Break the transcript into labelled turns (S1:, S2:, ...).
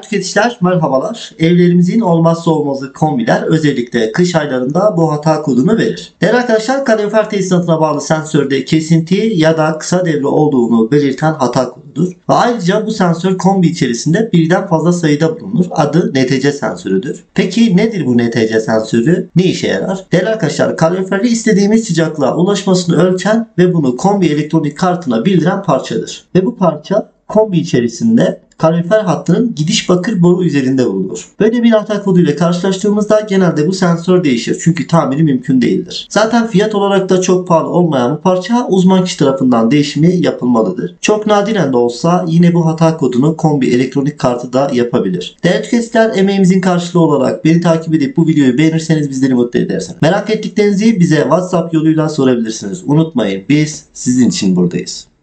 S1: tüketiciler merhabalar. Evlerimizin olmazsa olmazı kombiler özellikle kış aylarında bu hata kodunu verir. Değerli arkadaşlar, kalorifer tesisatına bağlı sensörde kesinti ya da kısa devre olduğunu belirten hata kodudur. Ve ayrıca bu sensör kombi içerisinde birden fazla sayıda bulunur. Adı NTC sensörüdür. Peki nedir bu NTC sensörü? Ne işe yarar? Değerli arkadaşlar, kaloriferi istediğimiz sıcaklığa ulaşmasını ölçen ve bunu kombi elektronik kartına bildiren parçadır. Ve bu parça kombi içerisinde kalorifer hattının gidiş bakır boru üzerinde bulunur. Böyle bir hata koduyla karşılaştığımızda genelde bu sensör değişir. Çünkü tamiri mümkün değildir. Zaten fiyat olarak da çok pahalı olmayan bu parça uzman kişi tarafından değişimi yapılmalıdır. Çok nadiren de olsa yine bu hata kodunu kombi elektronik kartı da yapabilir. Değerli tüketiciler, emeğimizin karşılığı olarak beni takip edip bu videoyu beğenirseniz bizleri mutlu edersiniz. Merak ettiklerinizi bize WhatsApp yoluyla sorabilirsiniz. Unutmayın, biz sizin için buradayız.